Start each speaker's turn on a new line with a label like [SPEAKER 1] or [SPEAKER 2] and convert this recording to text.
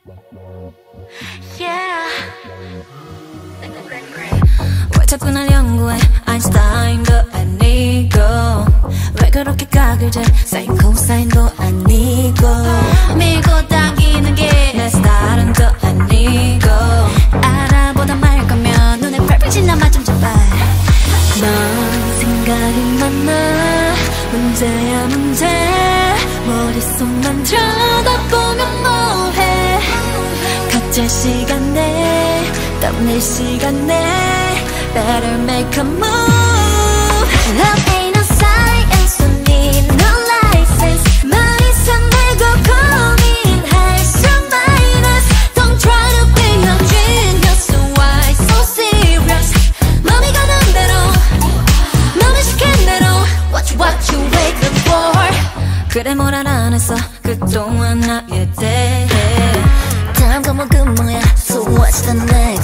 [SPEAKER 1] Yeah. 왜 자꾸 날 연구해 아인슈타인도 아니고 왜 그렇게 각을 재 사인 코사인도 아니고 밀고 당기는 게 내 스타일은 또 아니고 알아보다 말 거면 눈에 펄펄 나만 좀 잡아 넌 생각이 많아 문제야 문제 머릿속만 들여다보면 뭐해 각자 시간에 땀낼 시간에 Better make a move Love ain't no science don't need no license 머리서 내고 고민할수 minus Don't try to be a genius Why so serious 맘이 가는 대로 너는 시킨 대로 What you waiting for 그래 뭘 알아냈어 그동안 나에 대해 다음 건 뭐 그 뭐야 So what's the name